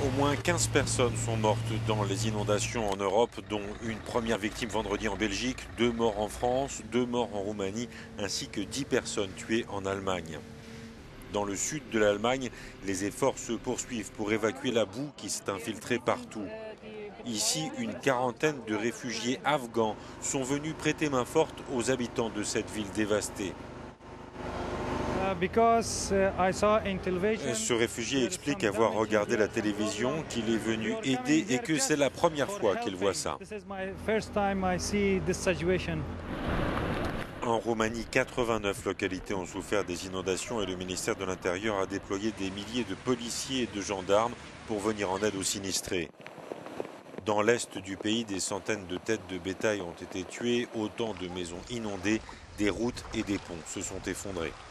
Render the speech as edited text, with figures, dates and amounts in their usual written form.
Au moins 15 personnes sont mortes dans les inondations en Europe, dont une première victime vendredi en Belgique, 2 morts en France, 2 morts en Roumanie, ainsi que 10 personnes tuées en Allemagne. Dans le sud de l'Allemagne, les efforts se poursuivent pour évacuer la boue qui s'est infiltrée partout. Ici, une quarantaine de réfugiés afghans sont venus prêter main forte aux habitants de cette ville dévastée. Ce réfugié explique avoir regardé la télévision, qu'il est venu aider et que c'est la première fois qu'il voit ça. En Roumanie, 89 localités ont souffert des inondations et le ministère de l'Intérieur a déployé des milliers de policiers et de gendarmes pour venir en aide aux sinistrés. Dans l'est du pays, des centaines de têtes de bétail ont été tuées, autant de maisons inondées, des routes et des ponts se sont effondrés.